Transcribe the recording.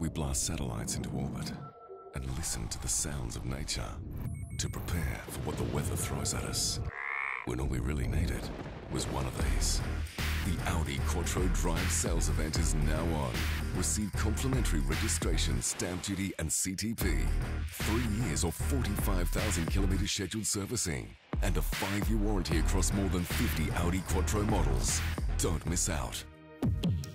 We blast satellites into orbit and listen to the sounds of nature to prepare for what the weather throws at us. When all we really needed was one of these. The Audi Quattro Drive sales event is now on. Receive complimentary registration, stamp duty and CTP. 3 years or 45,000 kilometres scheduled servicing. And a 5-year warranty across more than 50 Audi Quattro models. Don't miss out.